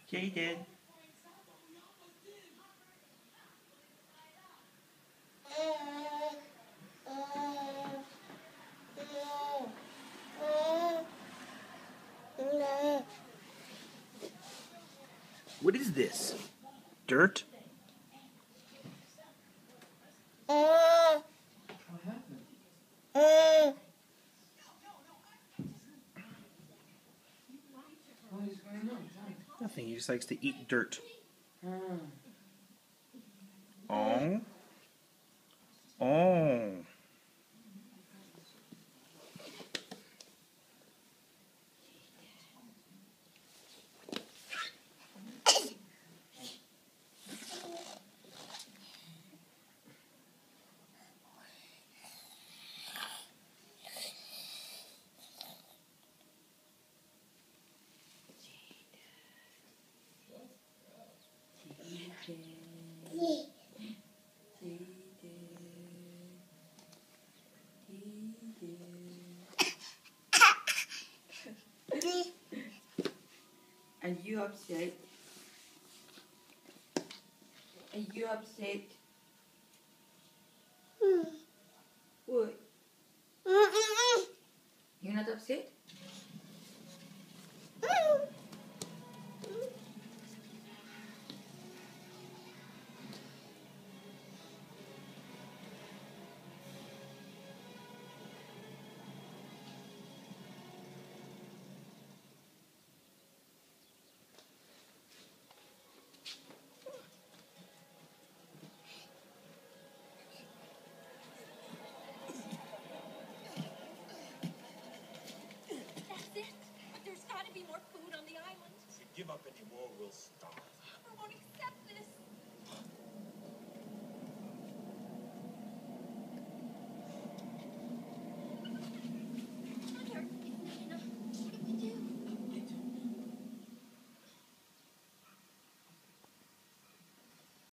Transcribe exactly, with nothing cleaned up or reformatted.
Yeah, he did. What is this? Dirt? What happened? What is going on? Nothing. He just likes to eat dirt. Hmm. Oh. Oh. Are you upset? Are you upset? What? You're not upset? That's it. But there's got to be more food on the island. If we give up any more, we'll